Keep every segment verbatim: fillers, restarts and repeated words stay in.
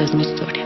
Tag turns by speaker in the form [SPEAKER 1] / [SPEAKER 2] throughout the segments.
[SPEAKER 1] es mi historia.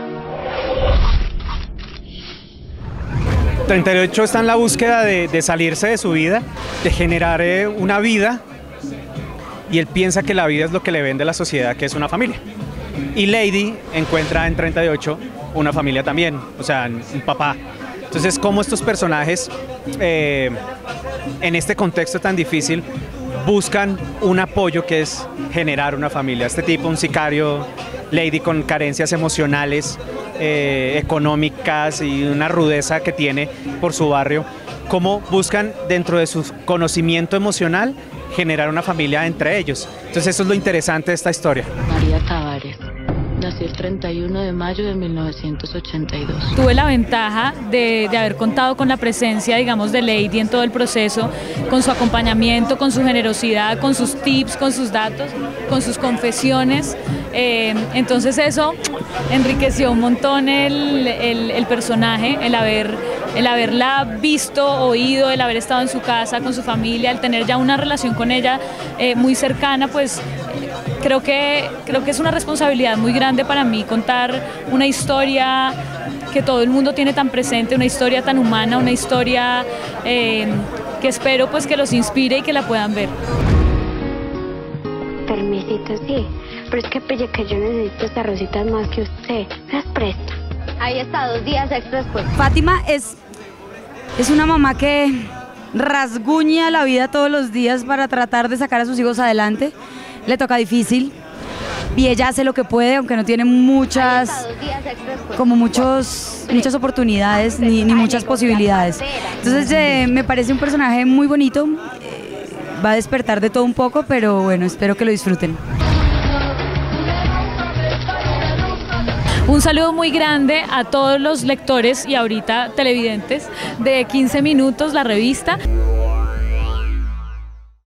[SPEAKER 2] treinta y ocho está en la búsqueda de, de salirse de su vida, de generar eh, una vida, y él piensa que la vida es lo que le vende la sociedad, que es una familia. Y Lady encuentra en treinta y ocho una familia también, o sea, un papá. Entonces, cómo estos personajes, eh, en este contexto tan difícil, buscan un apoyo que es generar una familia. Este tipo, un sicario, Lady con carencias emocionales, eh, económicas y una rudeza que tiene por su barrio, cómo buscan dentro de su conocimiento emocional generar una familia entre ellos. Entonces eso es lo interesante de esta historia.
[SPEAKER 1] María Tavares. Nací el treinta y uno de mayo de mil novecientos ochenta y dos.
[SPEAKER 3] Tuve la ventaja de, de haber contado con la presencia, digamos, de Lady en todo el proceso, con su acompañamiento, con su generosidad, con sus tips, con sus datos, con sus confesiones. Eh, entonces eso enriqueció un montón el, el, el personaje, el haber, el haberla visto, oído, el haber estado en su casa con su familia, el tener ya una relación con ella eh, muy cercana, pues creo que, creo que es una responsabilidad muy grande para mí contar una historia que todo el mundo tiene tan presente, una historia tan humana, una historia eh, que espero pues que los inspire y que la puedan ver.
[SPEAKER 4] Permisito, sí, pero es que pille que yo necesito estas rositas más que usted. Las presto.
[SPEAKER 5] Ahí está, dos días extras pues.
[SPEAKER 6] Fátima es, es una mamá que rasguña la vida todos los días para tratar de sacar a sus hijos adelante. Le toca difícil y ella hace lo que puede, aunque no tiene muchas, como muchos, muchas oportunidades ni, ni muchas posibilidades. Entonces eh, me parece un personaje muy bonito, eh, va a despertar de todo un poco, pero bueno, espero que lo disfruten.
[SPEAKER 3] Un saludo muy grande a todos los lectores y ahorita televidentes de quince minutos, la revista.